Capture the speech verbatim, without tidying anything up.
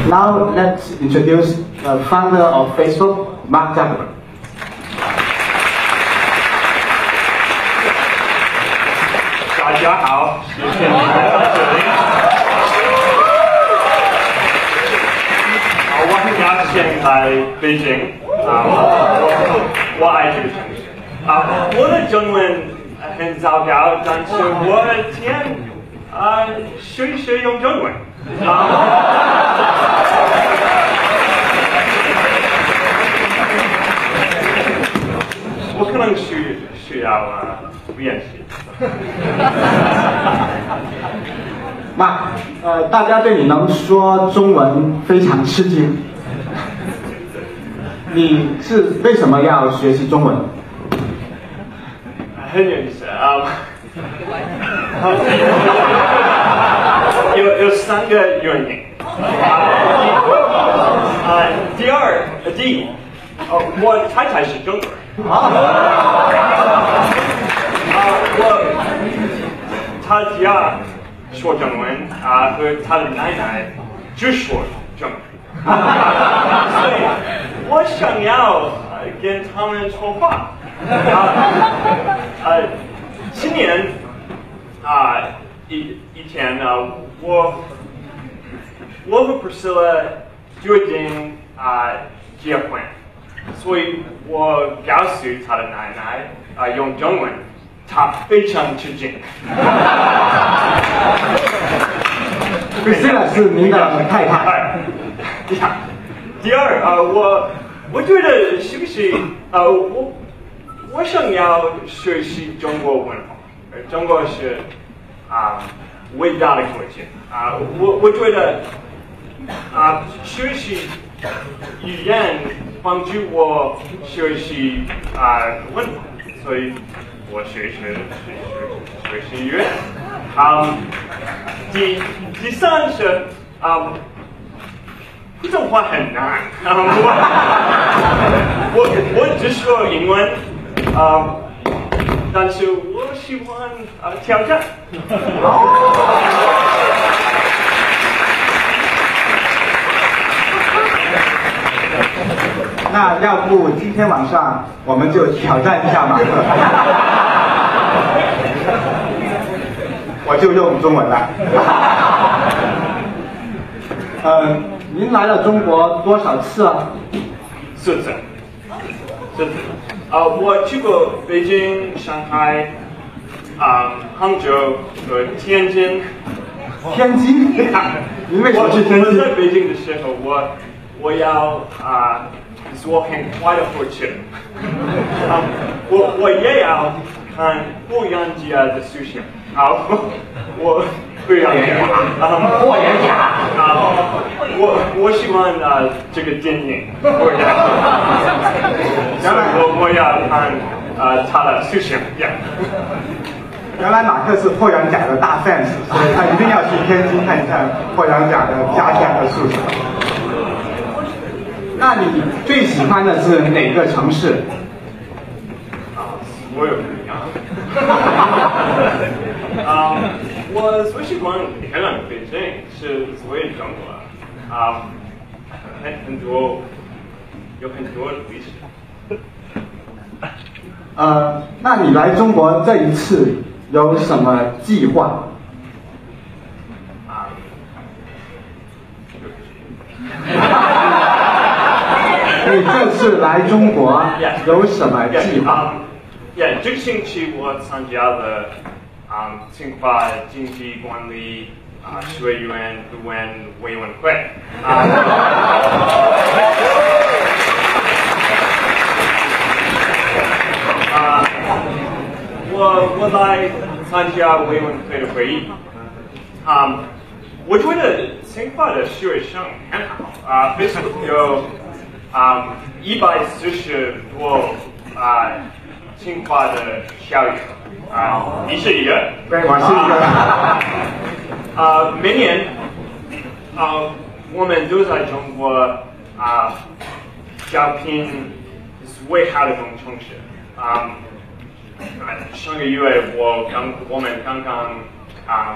Now let's introduce the founder of Facebook, Mark Zuckerberg. 大家好，谢谢你来到这里。啊，我很高兴来北京。啊，我我爱这个城市。啊，我的中文很糟糕，但是我的天，啊，学学用中文。啊。我可能需需要啊练习。 妈，呃，大家对你能说中文非常吃惊。你是为什么要学习中文？ 很有意思啊。有有三个原因。啊，第二，第一，哦，我太太是中国人。啊，我他家说中文啊，和他的奶奶只说中文，所以我想要跟他们说话。啊，呃，今年啊一一天呢，我我和 Priscilla 决定啊结婚。所以我告诉他的奶奶啊、呃、用中文，他非常吃惊。 Priscilla 是您的太太。 第二啊、呃，我我觉得是不是呃我我想要学习中国文化，而中国是啊、呃、伟大的国家啊、呃，我我觉得啊、呃、学习语言。帮助我学习啊、呃、文化，所以我学习学学学习语言。嗯，第第三是啊，普通话很难。嗯，我我我只说英文，啊、呃，但是我喜欢啊、呃、挑战。 那要不今天晚上我们就挑战一下马克，我就用中文了。嗯，您来了中国多少次了？ 四次，四次。啊，我去过北京、上海、啊、杭州和天津。 天津？您为什么去天津？ 我在北京的时候，我我要啊。做很快的火车，啊，我我也要看霍元甲的书写，好，我霍元甲，啊， 霍元甲， 啊，我我喜欢啊这个电影，霍元甲，所以我我要看啊他的书写， 原来马克是霍元甲的大 fans， 所以他一定要去天津看一看霍元甲的家乡和宿舍。那你最喜欢的是哪个城市？ 啊，所有不一样。啊，我最喜欢漂亮的北京，是作为中国啊，很很多有很多历史。 呃，那你来中国这一次有什么计划？ 啊。 你这次来中国有什么计划？ 呀，这个星期我参加了啊清华经济管理啊学院顾问委员会啊。啊，我我来参加委员会的会议。啊，我觉得清华的学生很好啊 ，Facebook 有。啊，一百四十多啊，清华的校友啊，你是一个？ 对，我是一个。啊，每年啊，我们都在中国啊招聘最好的工程师啊。上个月我刚我们刚刚啊。